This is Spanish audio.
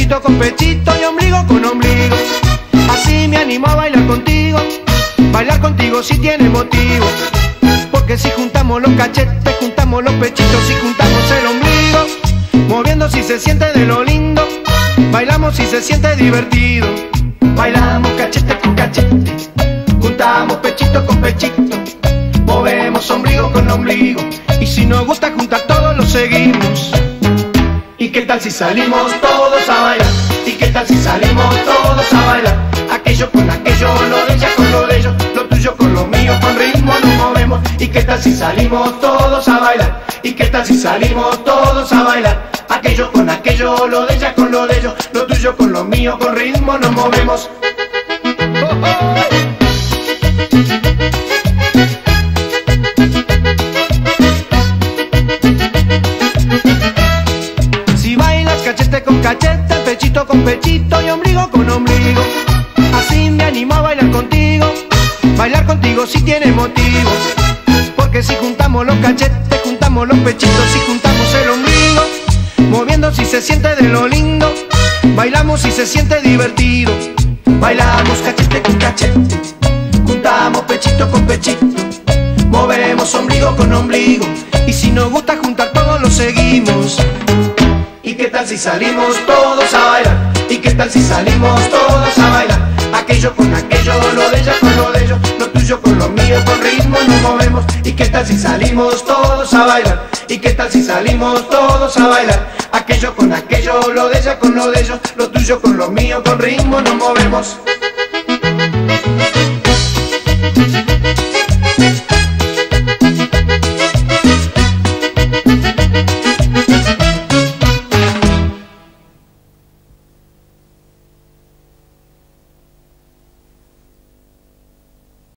pechito con pechito y ombligo con ombligo. Así me animo a bailar contigo, bailar contigo si tiene motivo. Porque si juntamos los cachetes, juntamos los pechitos y juntamos el ombligo, moviendo si se siente de lo lindo, bailamos si se siente divertido. Bailamos cachete con cachete, juntamos pechito con pechito, movemos ombligo con ombligo, y si nos gusta juntar todos lo seguimos. ¿Y qué tal si salimos todos a bailar? ¿Y qué tal si salimos todos a bailar? Aquello con aquello, lo de ella con lo de ellos, lo tuyo con lo mío, con ritmo nos movemos. ¿Y qué tal si salimos todos a bailar? ¿Y qué tal si salimos todos a bailar? Aquello con aquello, lo de ella con lo de ellos, lo tuyo con lo mío, con ritmo nos movemos. Si bailas cachete con cachete, pechito con pechito y ombligo con ombligo, así me animo a bailar contigo si tiene motivo. Porque si juntamos los cachetes, juntamos los pechitos y juntamos el ombligo, moviendo si se siente de lo lindo, bailamos si se siente divertido. Bailamos cachete con cachete, juntamos pechito con pechito, movemos ombligo con ombligo, y si nos gusta juntar todos lo seguimos. ¿Y qué tal si salimos todos a bailar? ¿Y qué tal si salimos todos a bailar? Aquello con aquello, lo de ella con lo de ellos, lo tuyo con lo mío, con ritmo nos movemos. ¿Y qué tal si salimos todos a bailar? ¿Y qué tal si salimos todos a bailar? Aquello con aquello, lo de ella con lo de ellos, lo tuyo con lo mío, con ritmo nos movemos.